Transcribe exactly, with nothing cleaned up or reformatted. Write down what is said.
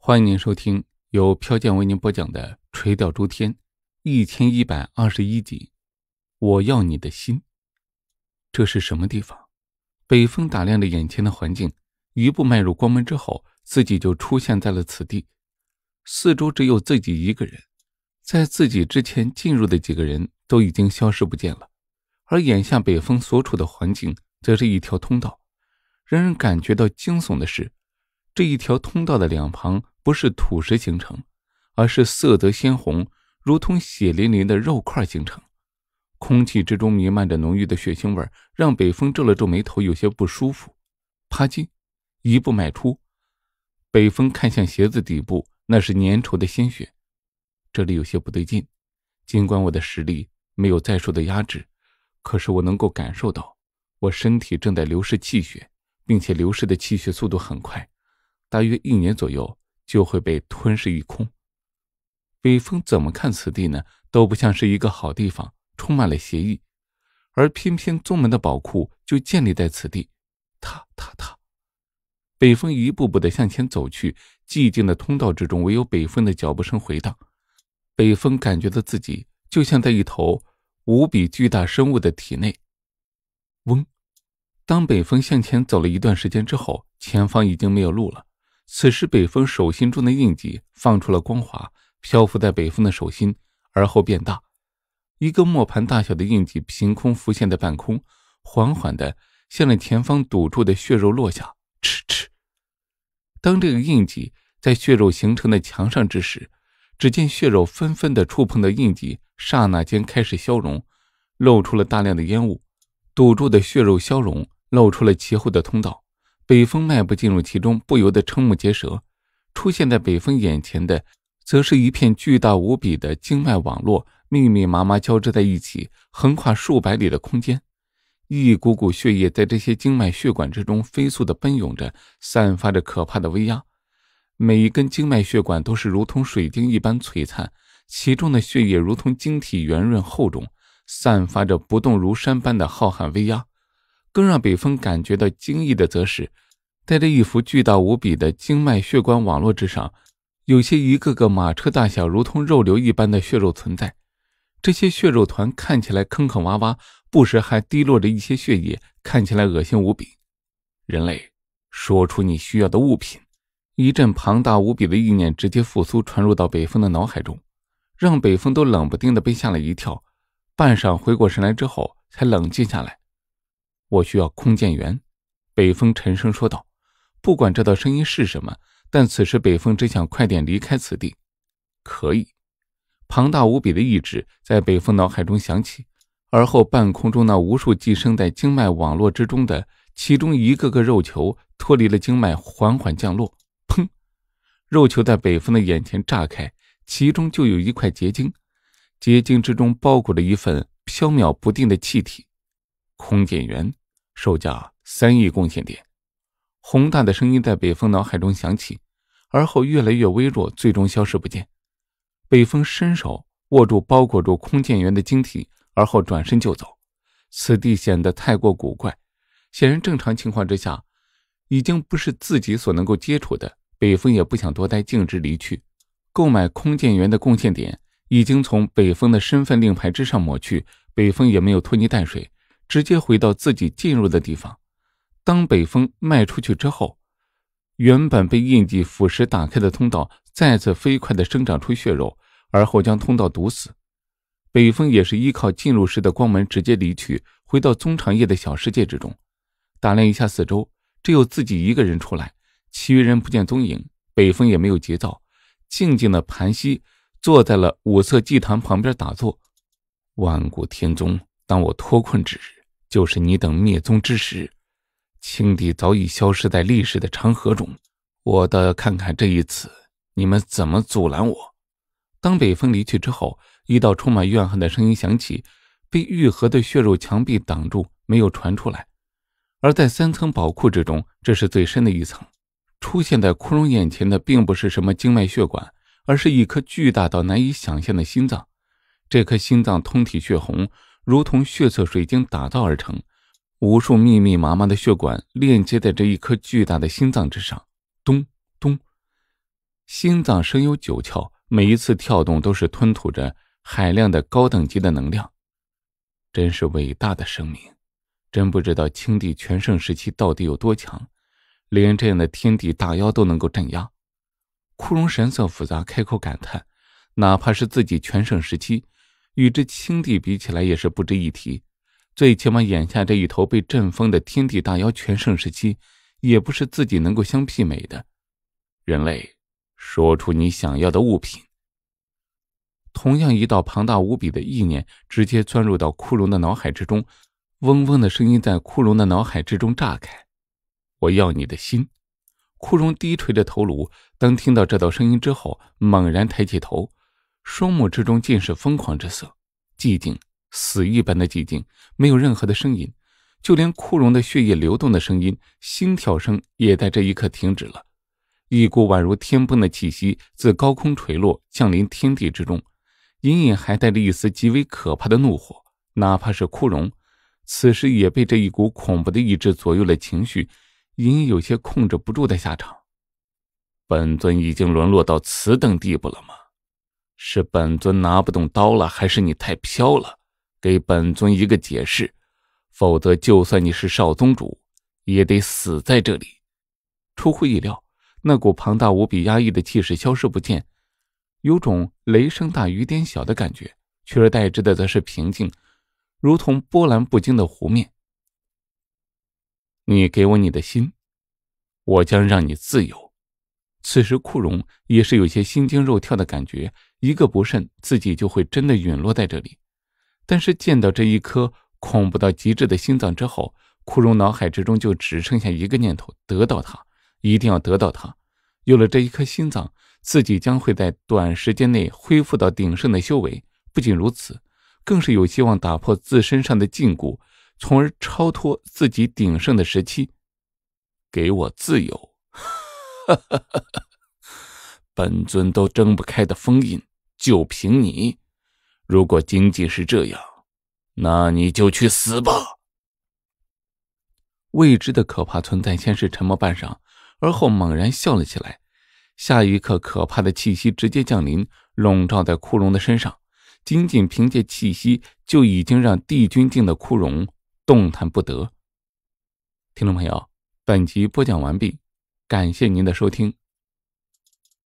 欢迎您收听由飘剑为您播讲的《垂钓诸天》一千一百二十一集。我要你的心。这是什么地方？北风打量着眼前的环境，一步迈入光门之后，自己就出现在了此地。四周只有自己一个人，在自己之前进入的几个人都已经消失不见了，而眼下北风所处的环境则是一条通道。让人感觉到惊悚的是，这一条通道的两旁不是土石形成，而是色泽鲜红，如同血淋淋的肉块形成。空气之中弥漫着浓郁的血腥味，让北风皱了皱眉头，有些不舒服。啪叽，一步迈出，北风看向鞋子底部，那是粘稠的鲜血。这里有些不对劲，尽管我的实力没有再受的压制，可是我能够感受到我身体正在流失气血，并且流失的气血速度很快，大约一年左右就会被吞噬一空。北风怎么看此地呢，都不像是一个好地方，充满了邪意，而偏偏宗门的宝库就建立在此地。踏踏踏，北风一步步地向前走去，寂静的通道之中唯有北风的脚步声回荡。北风感觉到自己就像在一头无比巨大生物的体内。嗡，当北风向前走了一段时间之后，前方已经没有路了。此时北风手心中的印记放出了光华，漂浮在北风的手心，而后变大。一个磨盘大小的印记凭空浮现在半空，缓缓地向着前方堵住的血肉落下。嗤嗤。当这个印记在血肉形成的墙上之时，只见血肉纷纷地触碰的印记刹那间开始消融，露出了大量的烟雾。堵住的血肉消融，露出了其后的通道。北风迈步进入其中，不由得瞠目结舌。出现在北风眼前的则是一片巨大无比的经脉网络，密密麻麻交织在一起，横跨数百里的空间。一股股血液在这些经脉血管之中飞速地奔涌着，散发着可怕的威压。每一根经脉血管都是如同水晶一般璀璨，其中的血液如同晶体圆润厚重，散发着不动如山般的浩瀚威压。更让北风感觉到惊异的则是，在这一幅巨大无比的经脉血管网络之上，有些一个个马车大小如同肉瘤一般的血肉存在。这些血肉团看起来坑坑洼洼，不时还滴落着一些血液，看起来恶心无比。人类，说出你需要的物品。一阵庞大无比的意念直接复苏传入到北风的脑海中，让北风都冷不丁的被吓了一跳，半晌回过神来之后才冷静下来。我需要空间源，北风沉声说道。不管这道声音是什么，但此时北风只想快点离开此地。可以。庞大无比的意志在北风脑海中响起，而后半空中那无数寄生在经脉网络之中的其中一个个肉球脱离了经脉，缓缓降落。砰！肉球在北风的眼前炸开，其中就有一块结晶，结晶之中包裹着一份飘渺不定的气体。空间源，售价三亿贡献点。宏大的声音在北风脑海中响起，而后越来越微弱，最终消失不见。北风伸手握住包裹住空间源的晶体，而后转身就走。此地显得太过古怪，显然正常情况之下已经不是自己所能够接触的。北风也不想多待，径直离去。购买空间源的贡献点已经从北风的身份令牌之上抹去，北风也没有拖泥带水，直接回到自己进入的地方。当北风迈出去之后，原本被印记腐蚀打开的通道再次飞快地生长出血肉，而后将通道堵死。北风也是依靠进入时的光门直接离去，回到宗长夜的小世界之中。打量一下四周，只有自己一个人出来，其余人不见踪影。北风也没有急躁，静静地盘膝坐在了五色祭坛旁边打坐。万古天宗，当我脱困之日，就是你等灭宗之时。青帝早已消失在历史的长河中，我倒要看看这一次你们怎么阻拦我。当北风离去之后，一道充满怨恨的声音响起，被愈合的血肉墙壁挡住，没有传出来。而在三层宝库之中，这是最深的一层。出现在枯荣眼前的并不是什么经脉血管，而是一颗巨大到难以想象的心脏。这颗心脏通体血红，如同血色水晶打造而成，无数密密麻麻的血管链接在这一颗巨大的心脏之上。咚咚， 心脏深有九窍，每一次跳动都是吞吐着海量的高等级的能量。真是伟大的生命，真不知道青帝全盛时期到底有多强，连这样的天地大妖都能够镇压。库容神色复杂，开口感叹，哪怕是自己全盛时期，与之青帝比起来也是不值一提，最起码眼下这一头被震封的天地大妖全盛时期，也不是自己能够相媲美的。人类，说出你想要的物品。同样一道庞大无比的意念直接钻入到库容的脑海之中，嗡嗡的声音在库容的脑海之中炸开。我要你的心。库容低垂着头颅，当听到这道声音之后，猛然抬起头，双目之中尽是疯狂之色，寂静，死一般的寂静，没有任何的声音，就连库容的血液流动的声音，心跳声也在这一刻停止了。一股宛如天崩的气息自高空垂落，降临天地之中，隐隐还带着一丝极为可怕的怒火。哪怕是库容，此时也被这一股恐怖的意志左右了情绪，隐隐有些控制不住的下场。本尊已经沦落到此等地步了吗？是本尊拿不动刀了，还是你太飘了？给本尊一个解释，否则就算你是少宗主，也得死在这里。出乎意料，那股庞大无比压抑的气势消失不见，有种雷声大雨点小的感觉，取而代之的则是平静，如同波澜不惊的湖面。你给我你的心，我将让你自由。此时库容也是有些心惊肉跳的感觉，一个不慎自己就会真的陨落在这里。但是见到这一颗恐怖到极致的心脏之后，库容脑海之中就只剩下一个念头，得到它，一定要得到它。有了这一颗心脏，自己将会在短时间内恢复到鼎盛的修为，不仅如此，更是有希望打破自身上的禁锢，从而超脱自己鼎盛的时期。给我自由。本尊都睁不开的封印，就凭你。如果仅仅是这样，那你就去死吧。未知的可怕存在先是沉默半晌，而后猛然笑了起来。下一刻，可怕的气息直接降临，笼罩在库容的身上。仅仅凭借气息，就已经让帝君境的库容动弹不得。听众朋友，本集播讲完毕，感谢您的收听。